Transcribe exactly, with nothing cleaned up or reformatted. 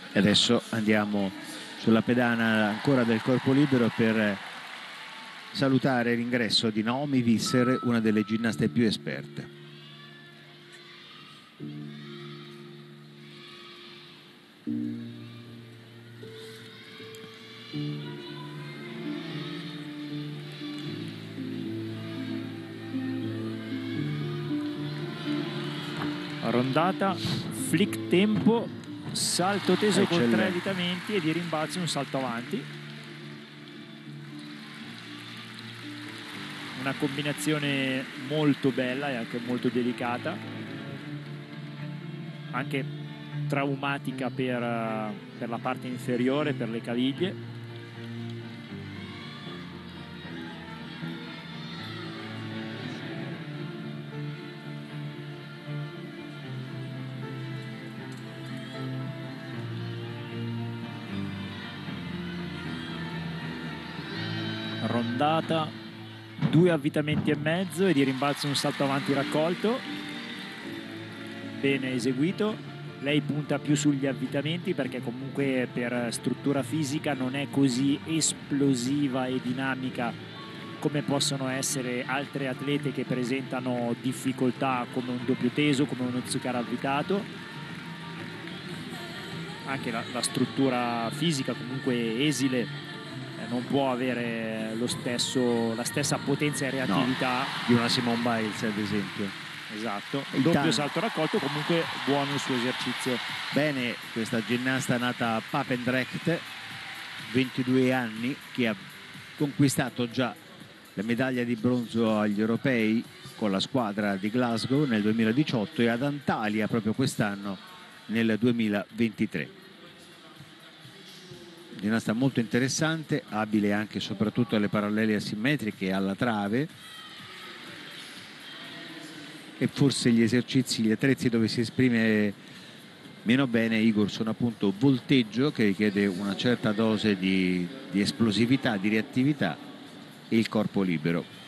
E adesso andiamo sulla pedana ancora del corpo libero per salutare l'ingresso di Naomi Visser, una delle ginnaste più esperte. Rondata, flick tempo, salto teso con tre avvitamenti e di rimbalzo un salto avanti. Una combinazione molto bella e anche molto delicata, anche traumatica per, per la parte inferiore, per le caviglie. Rondata, due avvitamenti e mezzo e di rimbalzo un salto avanti raccolto, bene eseguito. Lei punta più sugli avvitamenti perché comunque per struttura fisica non è così esplosiva e dinamica come possono essere altre atlete che presentano difficoltà come un doppio teso, come uno zucchero avvitato. Anche la, la struttura fisica comunque esile non può avere lo stesso, la stessa potenza e reattività, no, di una Simone Biles ad esempio. Esatto, il doppio salto raccolto, comunque buono il suo esercizio. Bene, questa ginnasta nata a Papendrecht, ventidue anni, che ha conquistato già la medaglia di bronzo agli europei con la squadra di Glasgow nel duemiladiciotto e ad Antalya proprio quest'anno nel duemilaventitré. Ginnasta molto interessante, abile anche e soprattutto alle parallele asimmetriche e alla trave, e forse gli esercizi, gli attrezzi dove si esprime meno bene Igor sono appunto volteggio, che richiede una certa dose di, di esplosività, di reattività, e il corpo libero.